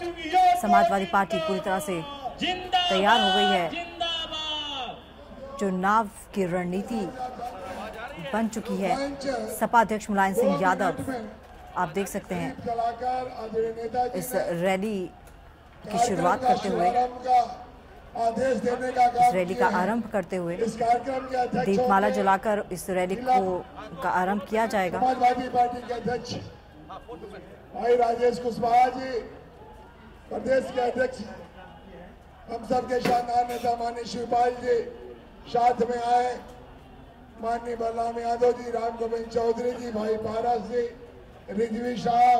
Samajwadi party पूरी तरह से तैयार हो गई है। चुनाव की रणनीति बन चुकी है। सपा अध्यक्ष मुलायम सिंह यादव, आप देख सकते हैं, इस रैली की शुरुआत करते हुए, इस रैली का आरंभ करते हुए दीपमाला जलाकर इस रैली का आरंभ किया जाएगा। समाजवादी पार्टी के अध्यक्ष भाई राजेश कुशवाहा जी, प्रदेश के अध्यक्ष हम सबके शानदार नेता माननीय शिवपाल जी साथ में आए, माननीय बलराम यादव जी, राम गोविंद चौधरी जी, भाई पारस जी, रिजवी साहब।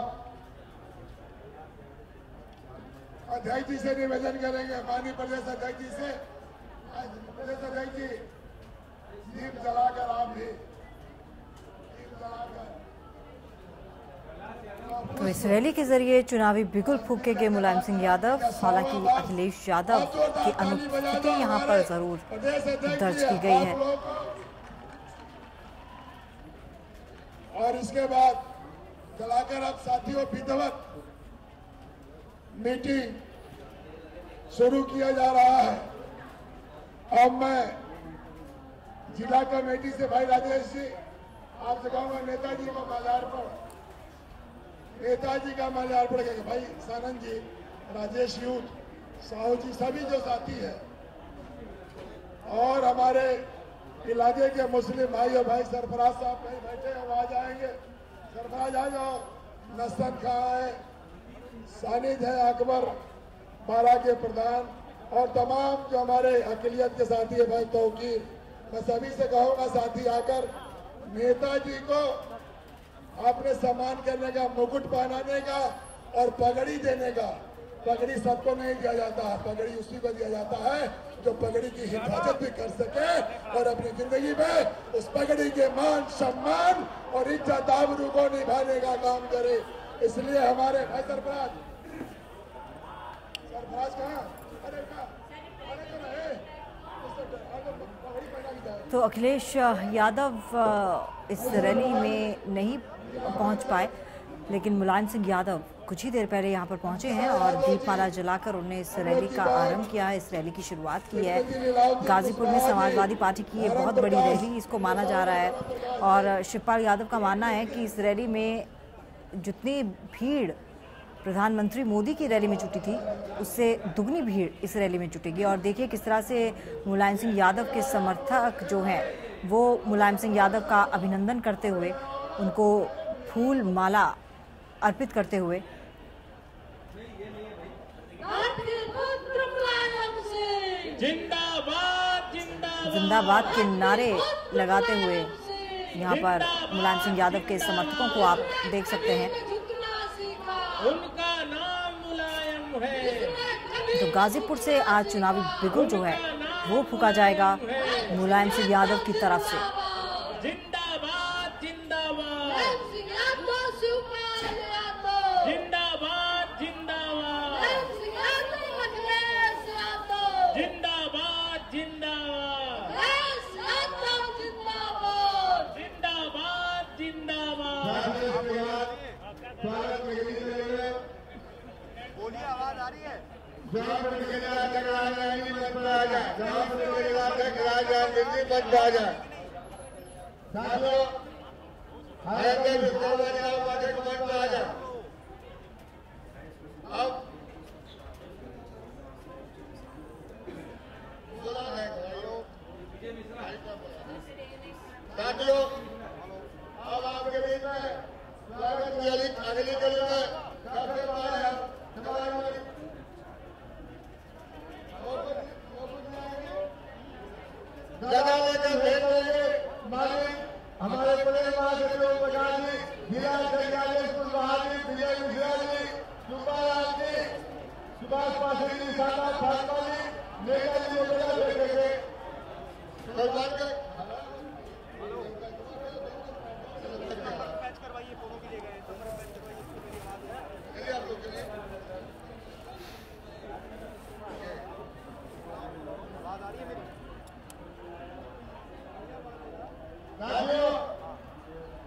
अध्यक्ष जी से निवेदन करेंगे, माननीय प्रदेश अध्यक्ष जी से, प्रदेश अध्यक्ष जी दीप जलाकर आप भी दीप जलाकर। तो इस रैली के जरिए चुनावी बिगुल फूकेंगे मुलायम सिंह यादव। हालांकि अखिलेश यादव की अनुपस्थिति यहाँ पर जरूर दर्ज की गई है। और इसके बाद चलाकर अब साथियों विधिवत मीटिंग शुरू किया जा रहा है। अब मैं जिला कमेटी से भाई राजेश जी आपसे कहूंगा, नेताजी को माल्यार्पण, नेताजी का माल्यार्पण करेंगे। भाई सानंद जी, राजेश यूथ, साहू जी, सभी जो साथी है, और हमारे इलाके के मुस्लिम भाई और भाई सरफराज साहब कहीं बैठे हैं, वो आ जाएंगे। सरफराज आ जाओ। नसन खां है, सानिद है, अकबर बारा के प्रधान, और तमाम जो हमारे अकलियत के साथी है, भाई तौकीर, मैं सभी से कहूंगा साथी आकर नेताजी को अपने सम्मान करने का, मुकुट पहनाने का और पगड़ी देने का। पगड़ी सबको नहीं दिया जाता है, पगड़ी उसी को दिया जाता है जो पगड़ी की हिफाजत भी कर सके और अपनी जिंदगी में उस पगड़ी के मान सम्मान और इज्जत आबरू को निभाने का काम करे। इसलिए हमारे भाई सरफराज कहाँ? अरे तो अखिलेश यादव इस रैली में नहीं पहुंच पाए, लेकिन मुलायम सिंह यादव कुछ ही देर पहले यहां पर पहुंचे हैं और दीपमाला जलाकर उन्होंने इस रैली का आरंभ किया है, इस रैली की शुरुआत की है। गाजीपुर में समाजवादी पार्टी की ये बहुत बड़ी रैली इसको माना जा रहा है, और शिवपाल यादव का मानना है कि इस रैली में जितनी भीड़ प्रधानमंत्री मोदी की रैली में जुटी थी, उससे दुगनी भीड़ इस रैली में जुटेगी। और देखिए किस तरह से मुलायम सिंह यादव के समर्थक जो हैं वो मुलायम सिंह यादव का अभिनंदन करते हुए, उनको फूल माला अर्पित करते हुए जिंदाबाद के नारे लगाते हुए यहाँ पर मुलायम सिंह यादव के समर्थकों को आप देख सकते हैं। उनका नाम मुलायम है। तो गाजीपुर से आज चुनावी बिगुल जो है वो फूका जाएगा मुलायम सिंह यादव की तरफ से। जिंदाबाद जिंदाबाद जिंदाबाद जिंदाबाद जिंदाबाद जिंदाबाद जिंदाबाद जिंदाबाद। बोलिए, आवाज आ रही है? साथियों, अब आपके बीच में स्वागत की अगली कड़ी में सबसे पहले जगह लेकर भेज देंगे मालिक हमारे प्रदेश महासचिव प्रकाश जी, जिला अधिकारी कुशवाहा जी, विजय मिश्रा जी, सुब्बालाल जी, सुभाष पासरी जी, सादात भाजपा जी, नेताजी वगैरह देखेंगे।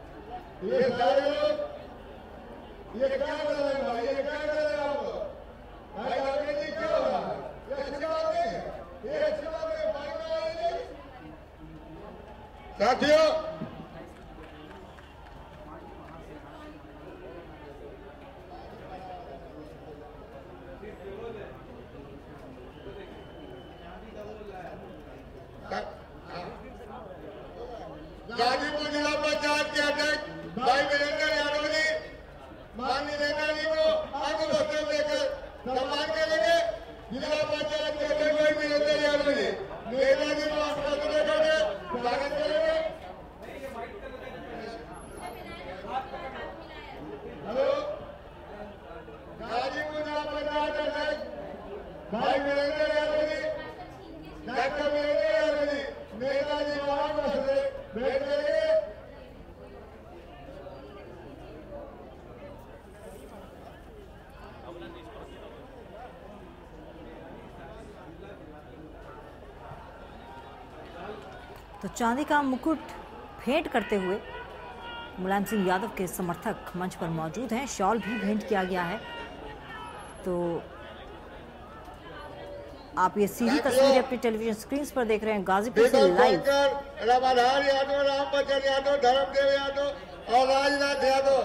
ये सारे लोग ये क्या कर रहे हैं भाई, ये क्या कर रहे हैं आप? सम्मान करेंगे जिला पंचायत के कोई भी नेताजी नेताजी को आप स्वागत करेंगे। हेलो गाजीपुर जिला पंचायत अध्यक्ष भाई वीरेंद्र यादव जी, डॉक्टर वीरेंद्र यादव जी नेताजी वहां से भेंट करेंगे। तो चांदी का मुकुट भेंट करते हुए मुलायम सिंह यादव के समर्थक मंच पर मौजूद हैं। शॉल भी भेंट किया गया है। तो आप ये सीधी तस्वीरें अपनी टेलीविजन स्क्रीन पर देख रहे हैं गाजीपुर से लाइव। रामाधार यादव, रामबच्चन यादव, धर्मदेव यादव और राजनाथ यादव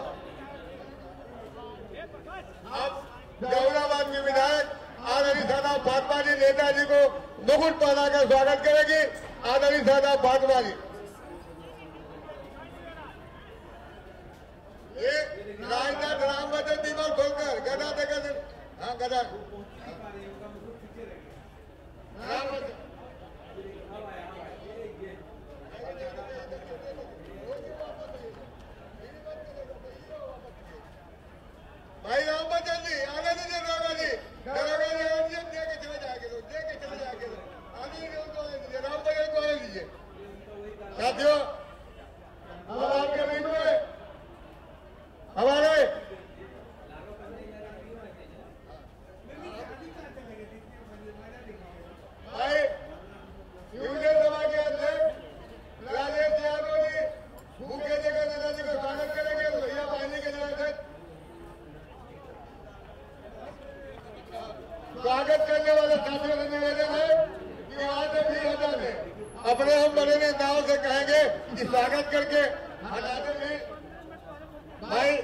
अब जौहराबाद में विधायक आदरणीय सादा फातिमा जी नेताजी को मुकुट पहनाकर स्वागत करेगी। आदरणीय सादा फातिमा जी राजनाथ रामबच्चन दीवार खोलकर गदा देकर, हाँ गदा भाई रामबच्चन जी आगे दीजिए। दरोगा जी दे के चले जाएंगे लोग, दे के चले जाएंगे लोग। आगे दीजिए, रामबच्चन को आगे दीजिए। साथियों अब आपके बीच में हमारे भाई यूनियन सभा के अध्यक्ष राजेश यादव जी भूखे देकर नेताजी को स्वागत करेंगे। भैया पानी के लिए स्वागत करने वाले साथियों से निवेदन है कि वहां से भी हटा दें। अपने हम बड़े नेताओं से कहेंगे कि स्वागत करके हटा दें। भाई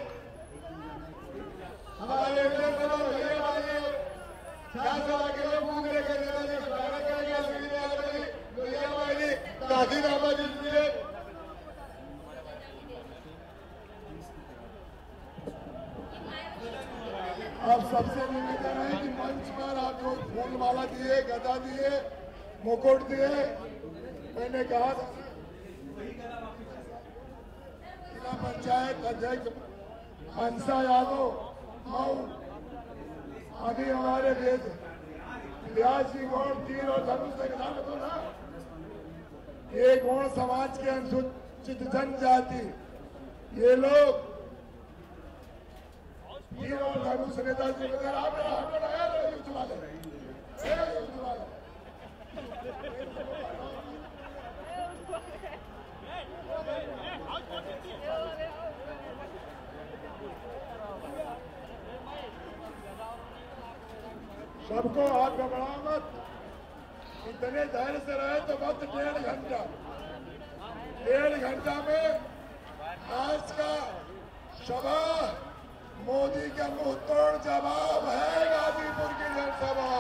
हमारे विधानसभा भैया वाले विधानसभा के लोग भूख लेकर नेताजी को स्वागत करेंगे। भैया वाली काशी रामा जी अब सबसे निवेदन है कि मंच पर आप लोग फूलमाला दिए, गदा दिए, मुकुट दिए। मैंने कहा जिला पंचायत अध्यक्ष हंसा यादव मऊ अभी हमारे देश 82 गुण तीर और धनुष से ना ये गुण समाज के अनुसूचित जनजाति ये लोग और धनुष नेताजी वगैरह सबको हाथ घबरा मत। इतने धैर्य से रहे तो बस 1.5 घंटा में आज का सभा मोदी का मुंह तोड़ जवाब है। गाजीपुर की जनसभा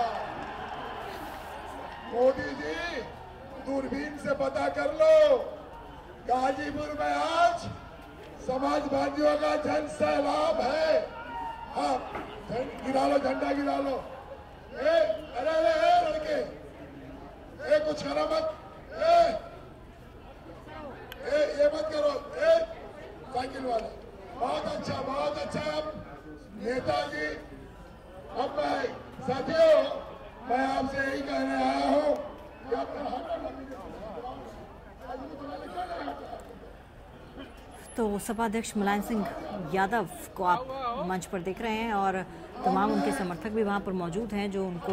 मोदी जी दूरबीन से पता कर लो। गाजीपुर में आज समाजवादियों का जन सैलाब है। आप गिरा लो, झंडा गिरा लो। अरे लड़के कुछ करो मत, ये मत करो। साइकिल वाला बहुत अच्छा अब नेताजी। अब मैं साथियों मैं आपसे यही कहने आया हूँ कि तो सभाध्यक्ष मुलायम सिंह यादव को आप मंच पर देख रहे हैं और तमाम उनके समर्थक भी वहां पर मौजूद हैं जो उनको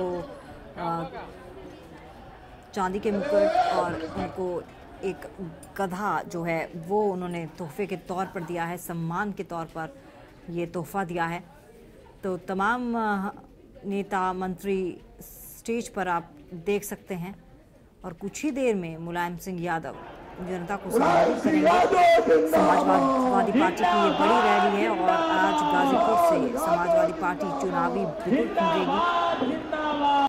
चांदी के मुकुट और उनको एक गधा जो है वो उन्होंने तोहफे के तौर पर दिया है, सम्मान के तौर पर ये तोहफा दिया है। तो तमाम नेता मंत्री स्टेज पर आप देख सकते हैं और कुछ ही देर में मुलायम सिंह यादव जनता को संबोधित करेंगे। समाजवादी पार्टी की ये बड़ी रैली है और आज गाजीपुर से समाजवादी पार्टी चुनावी बिगुल फूकेगी।